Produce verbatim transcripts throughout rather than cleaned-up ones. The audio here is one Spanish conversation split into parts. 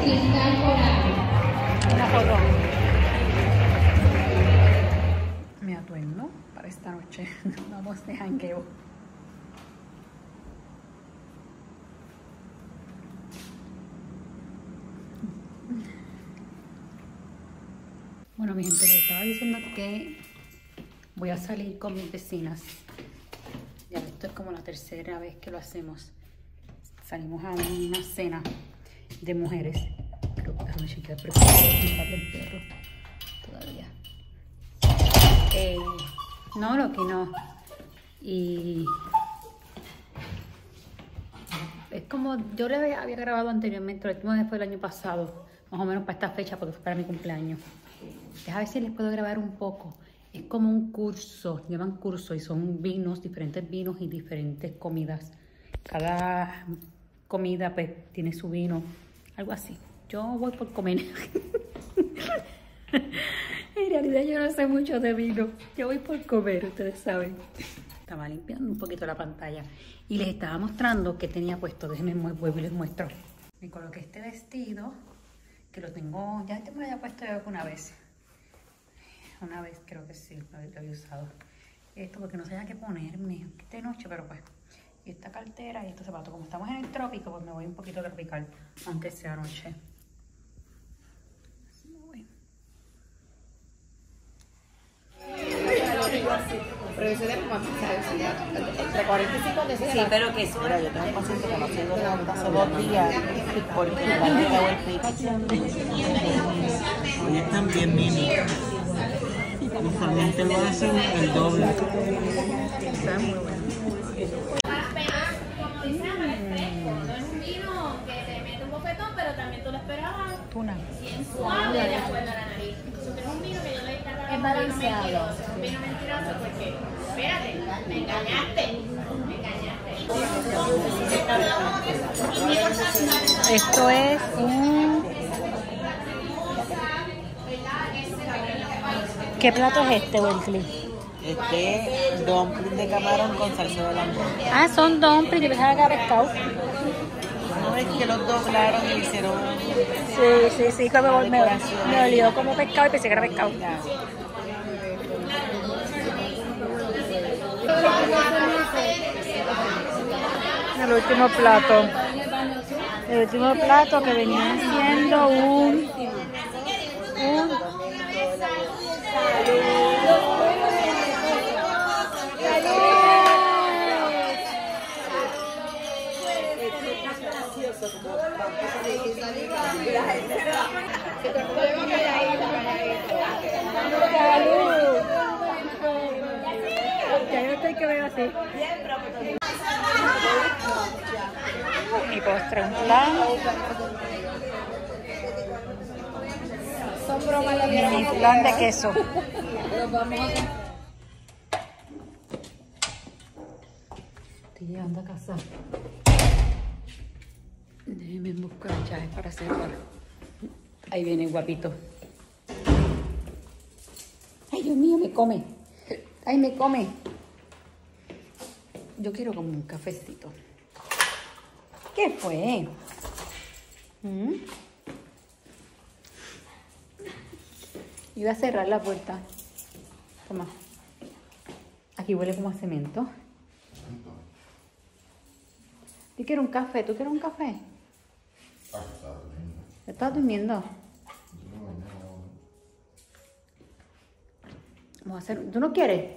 Una foto. Mi atuendo para esta noche. Vamos de jangueo. Bueno, mi gente, les estaba diciendo que voy a salir con mis vecinas. Ya esto es como la tercera vez que lo hacemos. Salimos a una cena de mujeres. Pero déjame chequear, pero el perro todavía. Eh, no, lo que no. Y es como yo le había, había grabado anteriormente, lo último fue el año pasado, más o menos para esta fecha, porque fue para mi cumpleaños. Déjame ver si les puedo grabar un poco. Es como un curso, llevan curso y son vinos, diferentes vinos y diferentes comidas. Cada comida pues tiene su vino, algo así. Yo voy por comer. En realidad yo no sé mucho de vino. Yo voy por comer, ustedes saben. Estaba limpiando un poquito la pantalla y les estaba mostrando que tenía puesto. Déjenme vuelvo y les muestro. Me coloqué este vestido que lo tengo, ya este me lo había puesto yo alguna vez. Una vez creo que sí, lo había usado. Esto porque no sabía qué ponerme de noche, pero pues. Y esta cartera y estos zapatos. Como estamos en el trópico, pues me voy un poquito tropical, aunque sea noche. Así me voy. Pero eso de entre cuarenta y cinco de sí, pero que eso era, yo tengo un paciente que no se dio de hace dos días porque le han quedado el pico. Hoy están bien mini. Usualmente lo hacen el doble. Está muy bueno. Tuna. Es balanceado. Espérate, me engañaste. Me engañaste. Esto es un... ¿Qué plato es este, Wesley? Este es dumpling de camarón con salsa de lambo. Ah, son dumplings, yo pensaba que era pescado. No, es que los doblaron y hicieron... Sí, sí, sí, que me, me, me olió como pescado y pensé que era pescado. El último plato. El último plato que venía siendo un... un ya yo estoy que veo así. Mi postre, un plan. Mi plan de queso. Estoy llegando a casa. Déjenme buscar llaves para cerrar. Ahí viene el guapito. Ay, Dios mío, me come. Ay, me come. Yo quiero como un cafecito. ¿Qué fue? ¿Mm? Iba a cerrar la puerta. Toma. Aquí huele como a cemento. Yo quiero un café. ¿Tú quieres un café? ¿Estás durmiendo? Vamos a hacer... ¿Tú no quieres?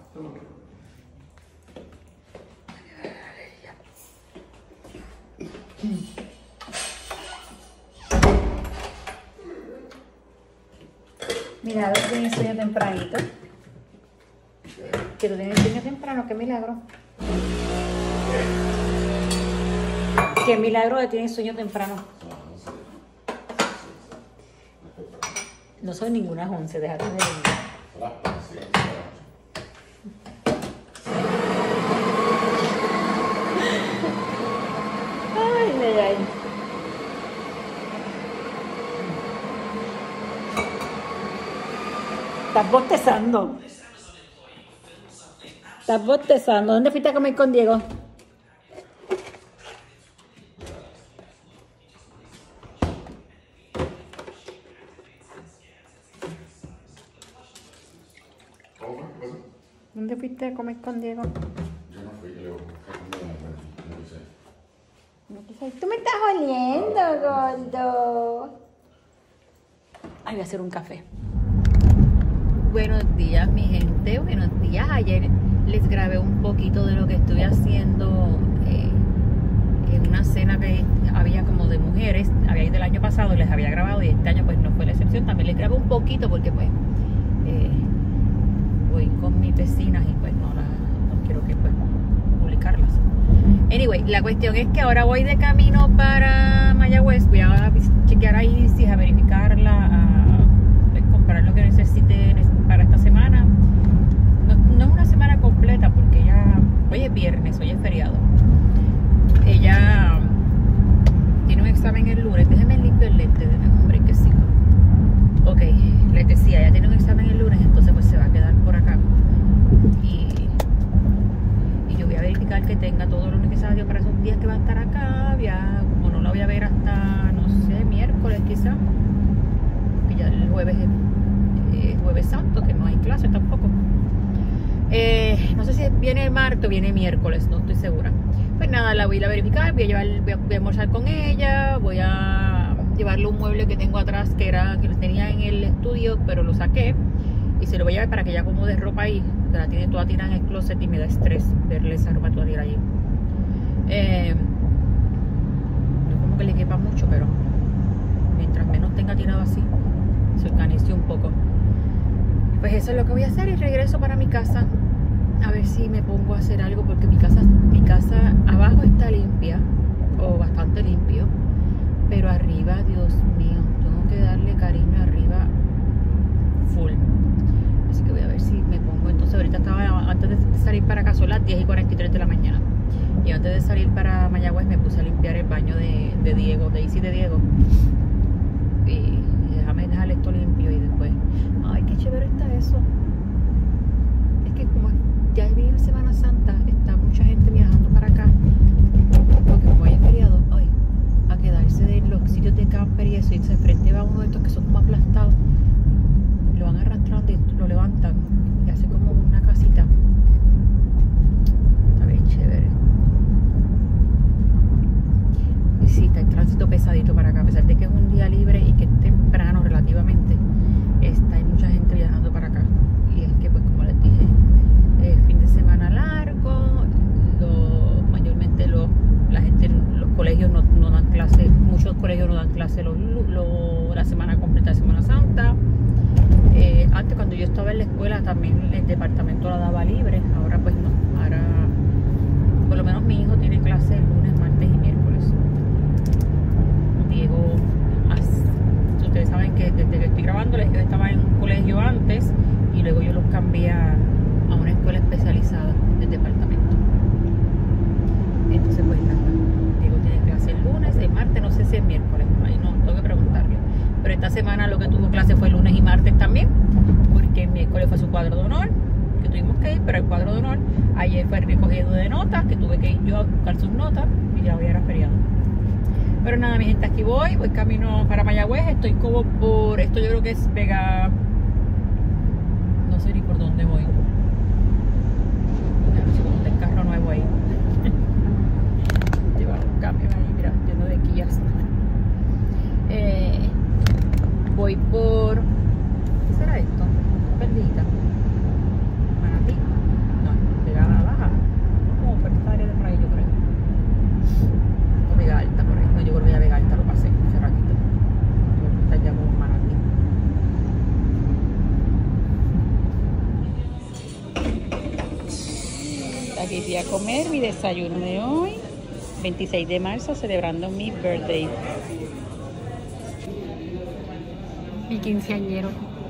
Mira, tú tienes sueño tempranito. Que tú tienes sueño temprano, qué milagro. Qué milagro que tienes sueño temprano. No soy ninguna once, déjate de venir. Ay, ay, ay. Estás bostezando. Estás bostezando. ¿Dónde fuiste a comer con Diego? fuiste a comer con Diego? Yo no fui, yo no quise. No quise. Tú me estás oliendo, gordo. Ay, voy a hacer un café. Buenos días, mi gente. Buenos días. Ayer les grabé un poquito de lo que estuve haciendo eh, en una cena que había como de mujeres. Había ido el año pasado y les había grabado, y este año pues no fue la excepción. También les grabé un poquito porque pues eh, voy con mis vecinas y pues no, la, no quiero que pues publicarlas. Anyway, la cuestión es que ahora voy de camino para Mayagüez. Voy a chequear ahí, si a verificarla, a pues, comprar lo que necesite para esta semana. No, no es una semana completa porque ya hoy es viernes, hoy es feriado. Ella tiene un examen el lunes. Déjenme limpio el lente, déjenme un brequecito. Ok, les decía, ella tiene un examen el lunes, entonces pues se va a quedar por acá. Y, y yo voy a verificar que tenga todo lo necesario para esos días que va a estar acá. Ya, como no la voy a ver hasta, no sé, miércoles quizá. Que ya el jueves es eh, jueves santo, que no hay clase tampoco. Eh, no sé si viene el martes o viene miércoles, no estoy segura. Pues nada, la voy a ir a verificar, voy a, llevar, voy a, voy a almorzar con ella, voy a llevarle un mueble que tengo atrás que era que lo tenía en el estudio, pero lo saqué y se lo voy a llevar para que ella acomode ropa ahí, que la tiene toda tirada en el closet y me da estrés verle esa ropa toda tirada allí. Eh, no como que le quepa mucho, pero mientras menos tenga tirado así, se organice un poco. Pues eso es lo que voy a hacer y regreso para mi casa a ver si me pongo a hacer algo, porque mi casa, mi casa abajo está limpia, o bastante limpio, pero arriba, Dios mío, tengo que darle cariño arriba full. Así que voy a ver si me pongo. Entonces ahorita estaba, antes de salir para acá, son las diez y cuarenta y tres de la mañana, y antes de salir para Mayagüez me puse a limpiar el baño de, de Diego, de Isi de Diego, y, y déjame dejar esto limpio y después, ay, qué chévere está eso. Es que como ya viene Semana Santa, está mucha gente viajando para acá, porque como hay feriado, ay, a quedarse de los sitios de camper y eso, y se frente va uno de estos que son como aplastados, lo van arrastrando y lo levantan y hace como una casita. Está bien chévere. Y sí, está el tránsito pesadito para acá, a pesar de que es un día libre y que es temprano relativamente, está, hay mucha gente viajando para acá. Y es que pues como les dije, eh, fin de semana largo, lo, mayormente lo, la gente, los colegios no, no dan clase, muchos colegios no dan clase lo, lo, la semana completa de Semana Santa. Eh, antes cuando yo estaba en la escuela también el departamento la daba libre, ahora pues no, ahora por lo menos mi hijo tiene clase el lunes, martes y miércoles. Diego, ustedes saben que desde que estoy grabando, yo estaba en un colegio antes y luego yo los cambié a, a una escuela especializada del departamento. Entonces pues nada, Diego tiene clase el lunes, el martes, no sé si es miércoles, ahí no, tengo que preguntarle. Pero esta semana lo que tuvo clase fue lunes y martes también, porque el miércoles fue su cuadro de honor, que tuvimos que ir, pero el cuadro de honor, ayer fue el recogido de notas, que tuve que ir yo a buscar sus notas y ya hoy era feriado. Pero nada, mi gente, aquí voy, voy camino para Mayagüez, estoy como por, esto yo creo que es Vega, no sé ni por dónde voy. No sé cómo está el carro nuevo ahí. Lleva un cambio ahí, mira, lleno de Kias. Eh, voy por, ¿qué será esto? Perdida. Manatí. No, Vega Baja. Como por esta área de por ahí, yo creo. O Vega Alta, por ahí. No, yo creo que ya Vega Alta lo pasé hace ratito. Está ya como Manatí. Aquí fui a comer mi desayuno de hoy, veintiséis de marzo, celebrando mi birthday. Mi quinceañero.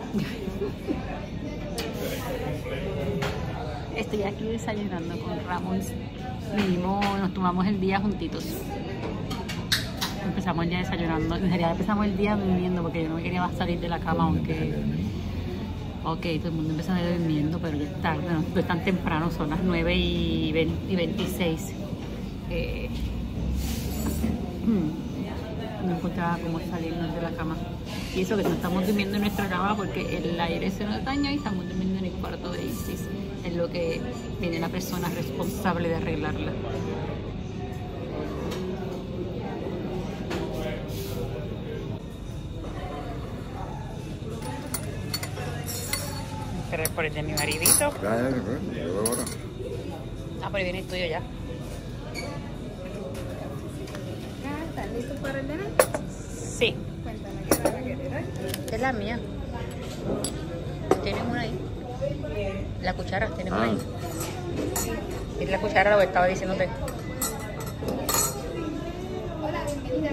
Estoy aquí desayunando con Ramón. Vinimos, nos tomamos el día juntitos. Empezamos el día desayunando. En realidad empezamos el día durmiendo porque yo no me quería salir de la cama, aunque... Ok, todo el mundo empezó a ir durmiendo, pero ya es tarde, no es tan temprano, son las nueve y veintiséis. Eh, no encontraba cómo salirnos de la cama. Y eso que no estamos durmiendo en nuestra cama porque el aire se nos daña y estamos durmiendo en el cuarto de Isis. Es lo que viene la persona responsable de arreglarla. Esperar por el de mi maridito. Ya, ya, ya, ya, ahora. Ah, pero viene el tuyo ya. ¿Estás listo para ordenar? Sí. Cuéntame qué van a querer hoy. Es la mía. Tienen una ahí. La cuchara, tienen una Ah. ahí. Es la cuchara lo que estaba diciéndote. Hola, bienvenida.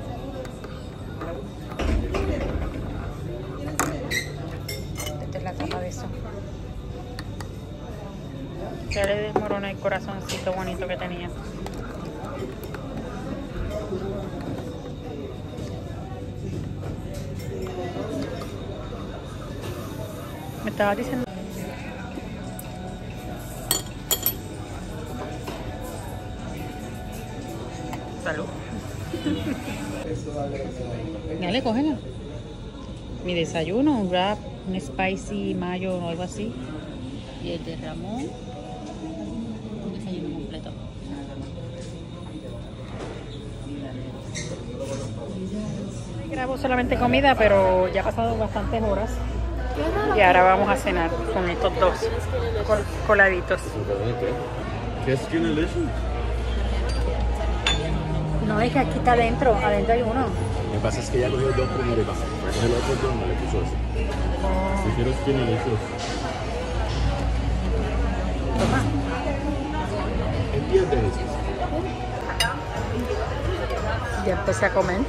Esta es la tapa de eso. Ya le desmorona el corazoncito bonito que tenía. Me estabas diciendo. Salud. Dale, cógela. Mi desayuno, un wrap, un spicy mayo o algo así. Y el de Ramón, un desayuno completo. Grabo solamente comida, pero ya ha pasado bastantes horas. Y ahora vamos a cenar con estos dos col coladitos. ¿Qué es Skin Edition? No, es que aquí está adentro, adentro hay uno. Lo que pasa es que ya cogió dos primero y pasa. Recoge el otro dos, no le puso ese. Si quiero Skin Edition. Toma. Es diez de esos. Ya empecé a comer.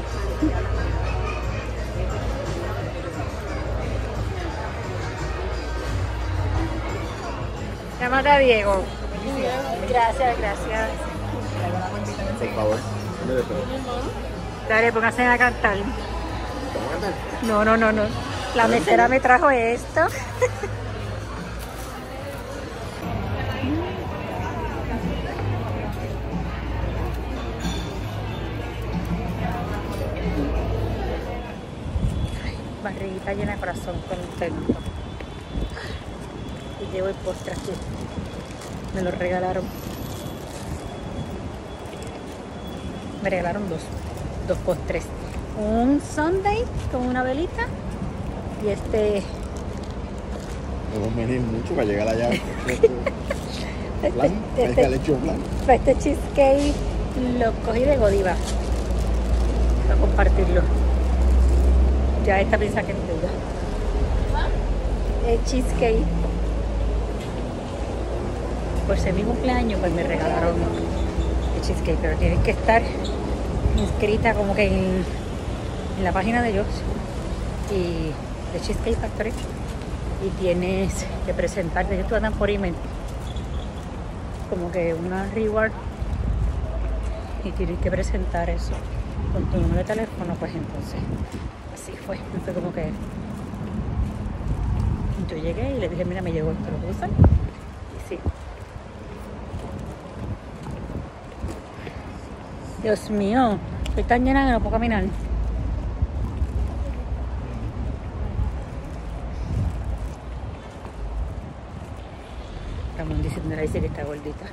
Llámate a Diego. Gracias, gracias. Por favor, dame de todo. Dale, pónganse a cantar. No, no, no, no. La mesera me trajo esto. Barriguita llena de corazón, contento. Y llevo el postre aquí. Me lo regalaron. Me regalaron dos, dos postres. Un sundae con una velita y este... Debemos venir mucho para llegar allá. este, Plan, este, hay que hecho plan. este cheesecake lo cogí de Godiva para compartirlo. Ya esta piensa que es deuda. El cheesecake. Por ser mi cumpleaños, pues me regalaron el cheesecake, pero tienes que estar inscrita como que en, en la página de ellos y de Cheesecake Factory y tienes que presentarte. Ellos te mandan por email como que una reward y tienes que presentar eso con tu número de teléfono. Pues entonces así fue, fue como que yo llegué y le dije, mira, me llegó esto, ¿lo puedo usar? Y sí. Dios mío, estoy tan llena que no puedo caminar. Ramón diciendo, dice que está gordita.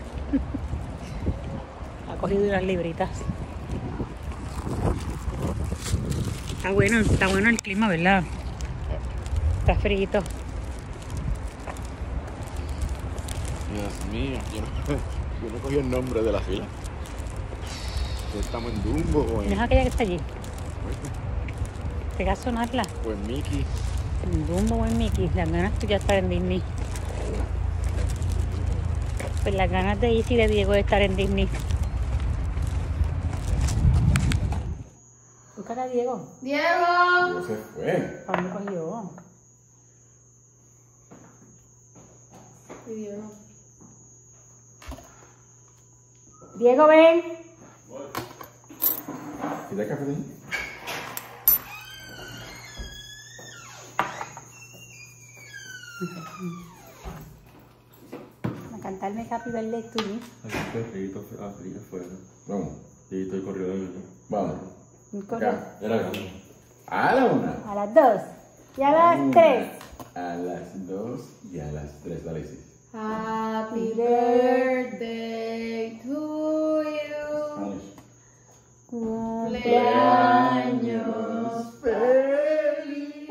Ha cogido unas libritas. Está bueno, está bueno el clima, ¿verdad? Está frío. Dios mío, yo no, yo no cogí el nombre de la fila. ¿Estamos en Dumbo o ¿No es en, aquella que está allí? Pega a sonarla. o en Mickey? En Dumbo o en Mickey. Las ganas tuyas de estar en Disney. Pues las ganas de Izzy y de Diego de estar en Disney. Búscala a Diego. ¡Diego! No se fue. ¿A dónde cogió? Y Diego. Diego, ven. ¿Y de café? A cantarme Happy Birthday to me. Perrito afuera. Vamos. Sí, estoy corriendo. Vamos. Corre. Acá, era acá. A la una. A las dos. Y a las Una, tres. A las dos y a las tres. Dale, sí. Happy birthday to you. Cumpleaños feliz.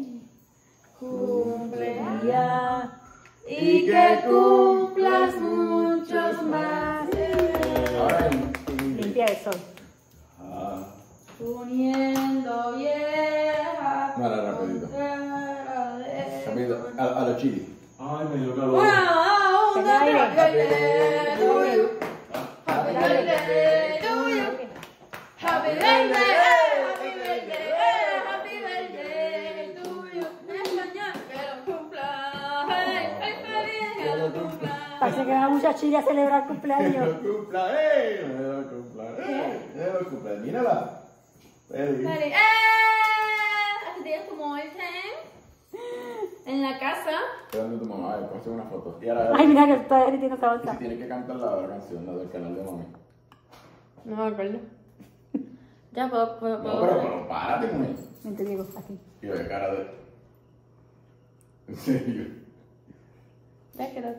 Cumpleaños. Y que cumplas muchos más. Ahora en Limpia eso. Ah, Uniendo vieja. no, ahora rapidito. Rapidito. A, a los chilis. Ay, me dio Una, calor. una, Happy happy birthday to you. Happy birthday to you. Happy birthday, happy birthday, happy birthday to you. Mañana que lo cumpla, hey, hey, feliz que lo cumpla. Parece que va mucha chile a celebrar Que cumpleaños. lo cumpla, ¡eh! Que lo cumpla, ¡eh! Que lo cumpla. Mírala. Feliz. Feliz, ¡eh! Hace días como el ten en la casa. Esperando a tu mamá, después hacer una foto. Y ahora, Ay, mira que está derritiendo esa y bolsa. si tienes que cantar la otra canción, la del canal de mami. No me acuerdo. Ya puedo, puedo, No, puedo. pero, pero párate con él. Ven, te digo, aquí. Y de cara de. En serio. Ya quedó.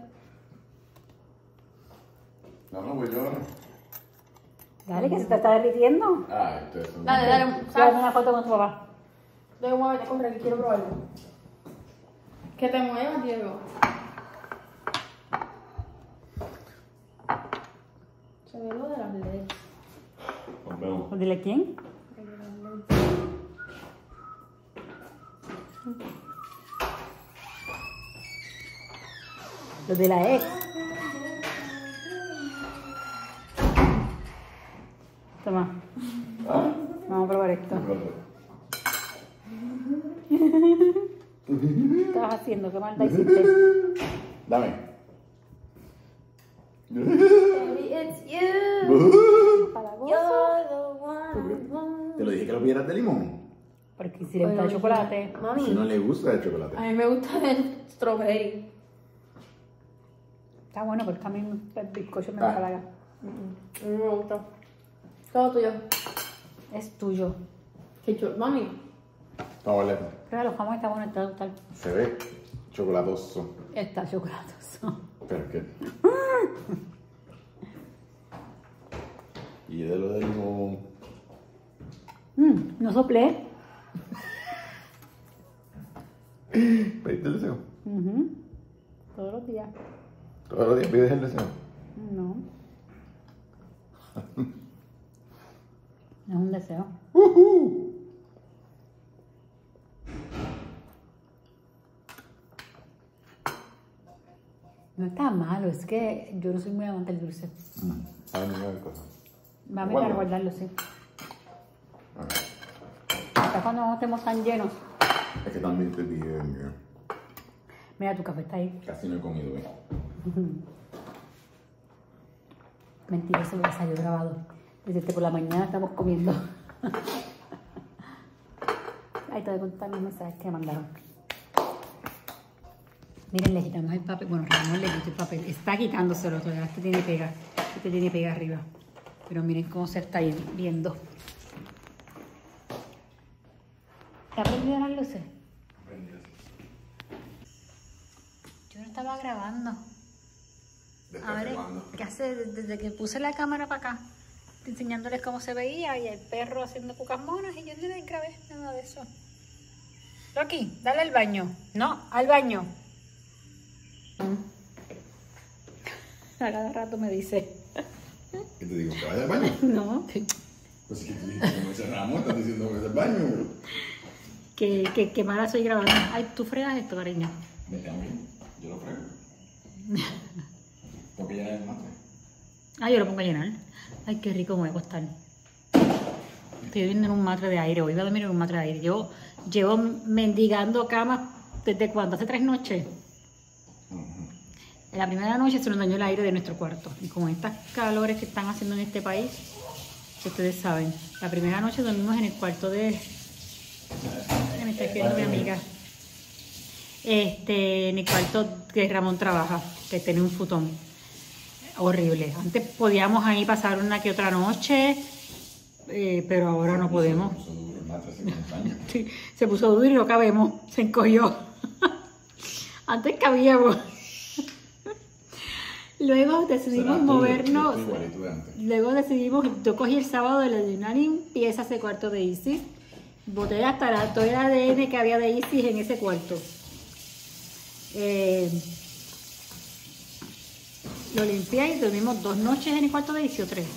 No, no, pues yo. Dale, que se te está derritiendo. Ah, ustedes son. Dale, dale. Dame ¿Sabes? una foto con tu papá. Luego muévete, corre, que quiero probarlo. Que te muevas, Diego. Se ve lo de las leyes. Nos vemos. Pues dile quién. Los de la ex. Toma, ¿Ah? vamos a probar esto. ¿Qué estabas haciendo? ¿Qué maldad hiciste? Dame. Baby, it's you. Palagoso. You're the one. Te lo dije que lo pidieras de limón. Porque si le gusta el chocolate. Mami, Si no le gusta el chocolate. a mí me gusta el strawberry. Está bueno, porque a mí el bizcocho me Ah. empalaga. A mí me gusta. Todo tuyo. Es tuyo. Qué chulo. Mami. Vamos a ver. Pero los jamón está bueno, está total. Se ve chocolatoso. Está chocolatoso. Pero es que. Y de lo de limón. Mm, no soplé. ¿Pediste el deseo? Ujú. Todos los días. Todos los días pides el deseo. No. No es un deseo. ¡Uhú! No está malo, es que yo no soy muy amante del dulce. Saben ninguna cosa. Va a meter a Guárdalo. guardarlo, sí. Ok. Hasta cuando no estemos tan llenos. Es que también te dije, mira, Mira, tu café está ahí. casi no he comido, ¿eh? Mentira, eso lo salió grabado. Desde que por la mañana estamos comiendo. Ahí te voy a contar los mensajes que me mandaron. Miren, le quitamos el papel. Bueno, Ramón le quitó el papel. Está quitándoselo todavía. Este tiene pega. Este tiene pega arriba. Pero miren cómo se está viendo. ¿Te ha prendido las luces? Yo no estaba grabando. A ver, ¿qué hace? Desde que puse la cámara para acá, enseñándoles cómo se veía y el perro haciendo pocas monas y yo no le grabé nada de eso. Rocky, dale al baño. No, al baño. A cada rato me dice. ¿Qué te digo? ¿Que vaya al baño? No, Pues es que tú dijiste que me cerramos, estás diciendo que vaya al baño. que, que, que mala soy grabando. Ay, tú fregas esto, cariño. Me también, yo lo frego. Tengo que llenar el mate. Ay, yo lo pongo a llenar. Ay, qué rico me voy a acostar. Estoy viviendo en un matre de aire. Hoy voy a dormir en un matre de aire. Yo llevo mendigando camas desde cuando, hace tres noches. La primera noche se nos dañó el aire de nuestro cuarto. Y con estas calores que están haciendo en este país, ustedes saben, la primera noche dormimos en el cuarto de... Me está escribiendo mi amiga. Este, en el cuarto que Ramón trabaja, que tiene un futón. Horrible. Antes podíamos ahí pasar una que otra noche, eh, pero ahora no podemos. hace cincuenta años. Sí, se puso duro y no cabemos, se encogió. Antes cabíamos. Luego decidimos movernos. Luego decidimos, yo cogí el sábado de la de una limpieza ese cuarto de Isis. Boté hasta la, todo el A D N que había de Isis en ese cuarto. Eh, lo limpié y dormimos dos noches en el cuarto de Isis o tres.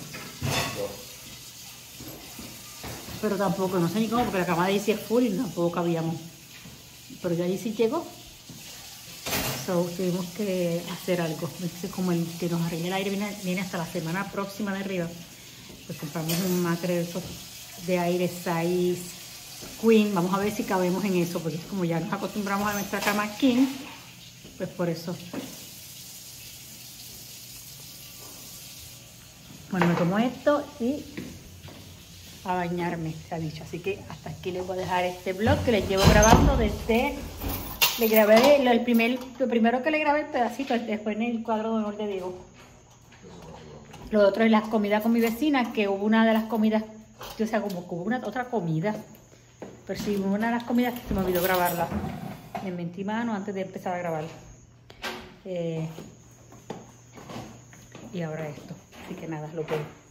Pero tampoco, no sé ni cómo, porque la cama de Isis es full y tampoco cabíamos. Pero ya Isis llegó. So, tuvimos que hacer algo. Entonces, como el que nos arregle el aire viene, viene hasta la semana próxima de arriba, pues compramos un matre de esos de aire size queen. Vamos a ver si cabemos en eso, porque como ya nos acostumbramos a nuestra cama king, pues por eso. Bueno, me tomo esto y a bañarme, se ha dicho. Así que hasta aquí les voy a dejar este vlog que les llevo grabando desde... Le grabé lo, el primer, lo primero que le grabé el pedacito, después en el cuadro de honor de Diego. Lo otro es las comidas con mi vecina, que hubo una de las comidas, o sea, como que hubo una otra comida. Pero sí, hubo una de las comidas que se me olvidó grabarla. Me mentí mano antes de empezar a grabar. Eh, y ahora esto. Así que nada, lo que